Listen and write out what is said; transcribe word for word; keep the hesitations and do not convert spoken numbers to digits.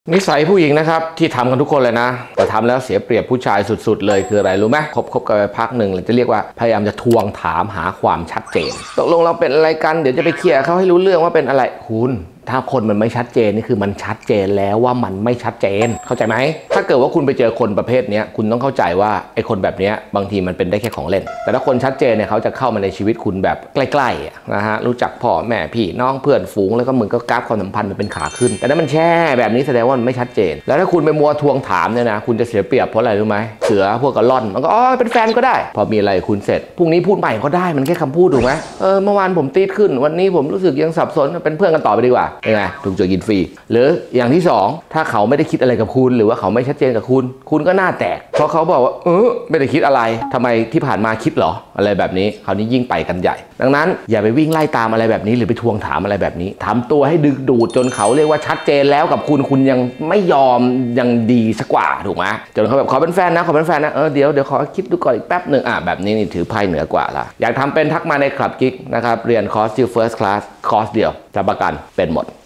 นิสัยผู้หญิงนะครับที่ทำกันทุกคนเลยนะแต่ทำแล้วเสียเปรียบผู้ชายสุดๆเลยคืออะไรรู้ไหมคบคบกันไปพักหนึ่งเราจะเรียกว่าพยายามจะทวงถามหาความชัดเจนตกลงเราเป็นอะไรกันเดี๋ยวจะไปเคลียร์เขาให้รู้เรื่องว่าเป็นอะไรคุณถ้าคนมันไม่ชัดเจนนี่คือมันชัดเจนแล้วว่ามันไม่ชัดเจนเข้าใจไหมถ้าเกิดว่าคุณไปเจอคนประเภทนี้คุณต้องเข้าใจว่าไอ้คนแบบนี้บางทีมันเป็นได้แค่ของเล่นแต่ถ้าคนชัดเจนเนี่ยเขาจะเข้ามาในชีวิตคุณแบบใกล้ๆนะฮะรู้จักพ่อแม่พี่น้องเพื่อนฝูงแล้วก็มึงก็กราฟความสัมพันธ์มันเป็นขาขึ้นแต่ถ้ามันแช่แบบนี้แสดงว่ามันไม่ชัดเจนแล้วถ้าคุณไปมัวทวงถามเนี่ยนะคุณจะเสียเปรียบเพราะอะไรรู้ไหมเสือพวกกระล่อนมันก็อ๋อเป็นแฟนก็ได้พอมีอะไรคุณเสร็จพรุ่งนี้พูดใหม่ก็ได้มันแค่คำพูดถูกไหมเออเมื่อวานผมตีดขึ้นวันนี้ผมรู้สึกยังสับสนเป็นเพื่อนกันต่อไปดีกว่ายังไงถูกจกินฟรีหรืออย่างที่สองถ้าเขาไม่ได้คิดอะไรกับคุณหรือว่าเขาไม่ชัดเจนกับคุณคุณก็หน้าแตกเพราะเขาบอกว่าเออไม่ได้คิดอะไรทำไมที่ผ่านมาคิดหรออะไรแบบนี้คราวนี้ยิ่งไปกันใหญ่ดังนั้นอย่าไปวิ่งไล่ตามอะไรแบบนี้หรือไปทวงถามอะไรแบบนี้ทำตัวให้ดึงดูดจนเขาเรียกว่าชัดเจนแล้วกับคุณคุณยังไม่ยอมยังดีสักกว่าถูกไหมจนเขาแบบขอเป็นแฟนนะขอเป็นแฟนนะเออเดี๋ยวเดี๋ยวขอคิดดูก่อนอีกแป๊บหนึ่งอ่ะแบบนี้นี่ถือไพ่เหนือกว่าละอยากทำเป็นทักมาในคลับกิ๊กนะครับเรียนคอร์สจิลเฟิร์สคลาสคอร์สเดียวจะประกันเป็นหมด